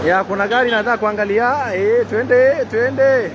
Ya kuna gari nataka kuangalia. Twende, twende.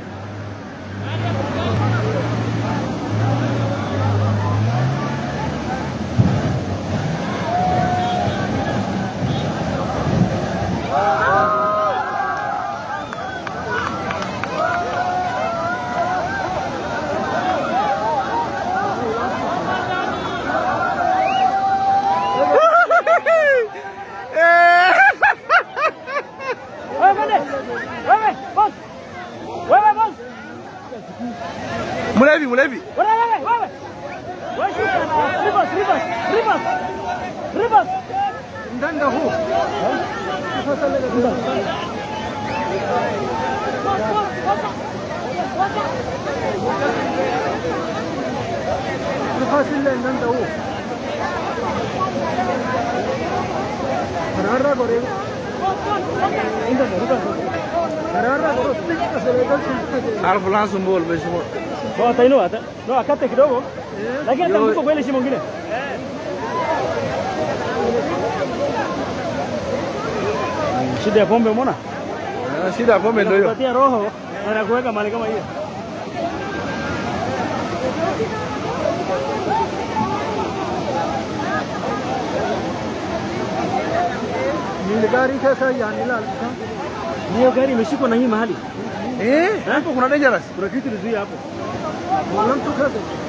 Mulevi, Mulevi. Ribas. Ndanda huu. Fasil ndanda huu. Karara gore. Ndanda ribas. Karara gore. Alfulan sumbol besimo. Hata ino hata. No akate kidogo. Lakini hata mko kwa ile shimo ngine. Shida ya pombe umeona? Shida ya pombe ndio hiyo. Kupatia roho na kuweka mali kama hiyo. Ni gari kasa yani la. Hiyo gari imeshikwa na hii mahali. Hapo kuna dangerous. Kuna kitu lizuia hapo. Wala mtu kaza.